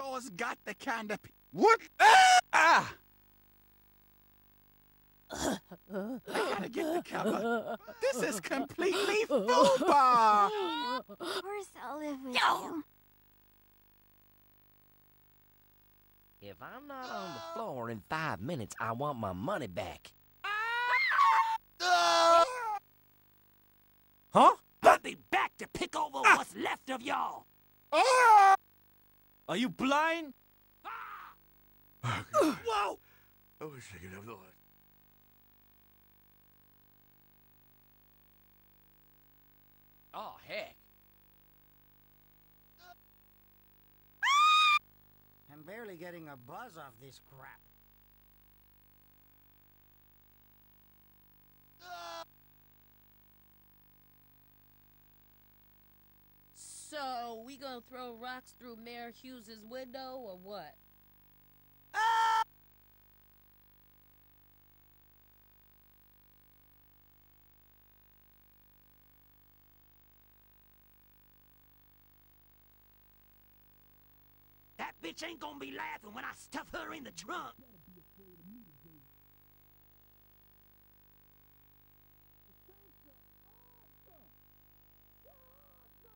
floor's got the kind of... What? Ah! I gotta get the cover. This is completely FUBAR! Of course I'll live with you. If I'm not on the floor in 5 minutes, I want my money back. Huh? I'll be back to pick over what's left of y'all. Are you blind? Whoa! I wish I could have the light. Oh, heck. I'm barely getting a buzz off this crap. So, we gonna throw rocks through Mayor Hughes's window, or what? That bitch ain't gonna be laughing when I stuff her in the trunk.